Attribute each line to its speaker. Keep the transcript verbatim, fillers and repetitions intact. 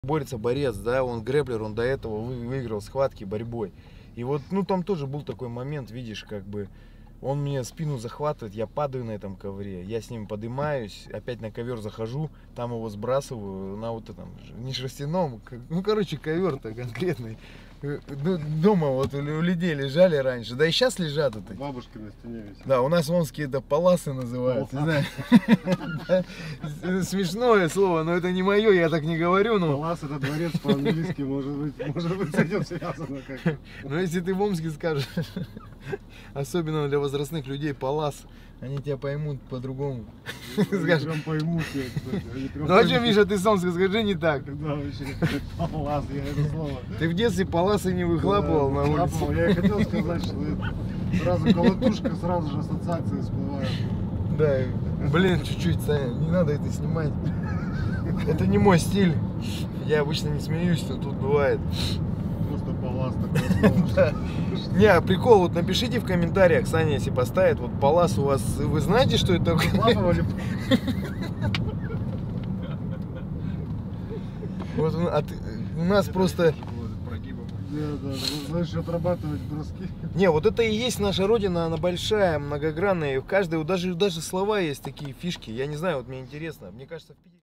Speaker 1: Борется борец, да, он грэплер, он до этого выиграл схватки борьбой. И вот, ну, там тоже был такой момент, видишь, как бы, он мне спину захватывает, я падаю на этом ковре, я с ним поднимаюсь, опять на ковер захожу, там его сбрасываю на вот этом, не шерстяном, ну, короче, ковер-то конкретный. Ну, дома вот у людей лежали раньше, да и сейчас лежат это.
Speaker 2: Бабушка на стене висит.
Speaker 1: Да, у нас в Омске это паласы называются. Смешное слово, но это не мое, я так не говорю.
Speaker 2: Палас — это дворец по-английски, может быть, может быть, с этим связано как-то.
Speaker 1: Но если ты в Омске скажешь, особенно для возрастных людей, палас, они тебя поймут по-другому.
Speaker 2: Скажи, прям поймут я, кстати.
Speaker 1: Ну а что, Миша, ты сам скажи не так.
Speaker 2: Да, вообще, палас, я это слово.
Speaker 1: Ты в детстве паласы не выхлапывал на улице?
Speaker 2: Я и хотел сказать, что сразу колотушка, сразу же ассоциации всплывают.
Speaker 1: Да, блин, чуть-чуть, Саня, не надо это снимать. Это не мой стиль. Я обычно не смеюсь, но тут бывает.
Speaker 2: Просто палас такое слово.
Speaker 1: Не, а прикол, вот напишите в комментариях, Саня, если поставит, вот палас у вас, вы знаете, что это такое? Вот у нас просто...
Speaker 2: Да, да, знаешь, отрабатывать броски.
Speaker 1: Не, вот это и есть наша родина, она большая, многогранная, и в каждой, даже, даже слова есть такие фишки, я не знаю, вот мне интересно, мне кажется, в Питере...